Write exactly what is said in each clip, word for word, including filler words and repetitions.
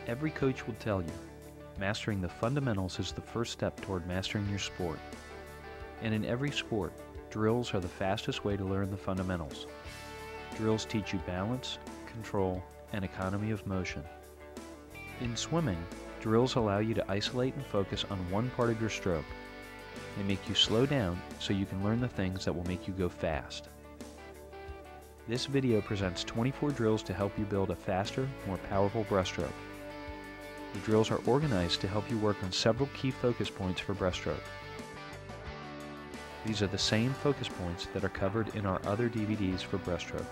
Every coach will tell you, mastering the fundamentals is the first step toward mastering your sport. And in every sport, drills are the fastest way to learn the fundamentals. Drills teach you balance, control, and economy of motion. In swimming, drills allow you to isolate and focus on one part of your stroke. They make you slow down so you can learn the things that will make you go fast. This video presents twenty-four drills to help you build a faster, more powerful breaststroke. The drills are organized to help you work on several key focus points for breaststroke. These are the same focus points that are covered in our other D V Ds for breaststroke.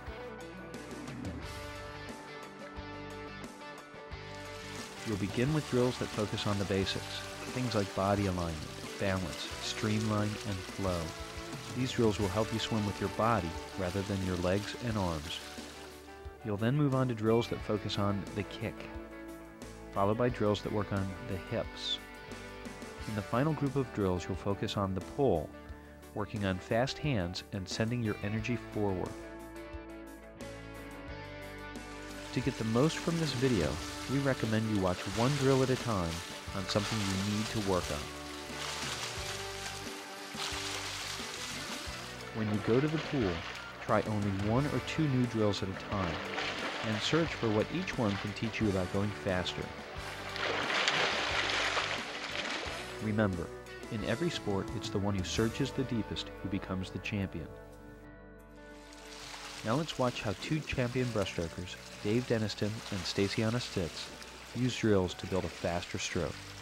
You'll begin with drills that focus on the basics, things like body alignment, balance, streamline, and flow. These drills will help you swim with your body rather than your legs and arms. You'll then move on to drills that focus on the kick, followed by drills that work on the hips. In the final group of drills, you'll focus on the pull, working on fast hands and sending your energy forward. To get the most from this video, we recommend you watch one drill at a time on something you need to work on. When you go to the pool, try only one or two new drills at a time, and search for what each one can teach you about going faster. Remember, in every sport, it's the one who searches the deepest who becomes the champion. Now let's watch how two champion breaststrokers, Denniston and Staciana Stitts, use drills to build a faster stroke.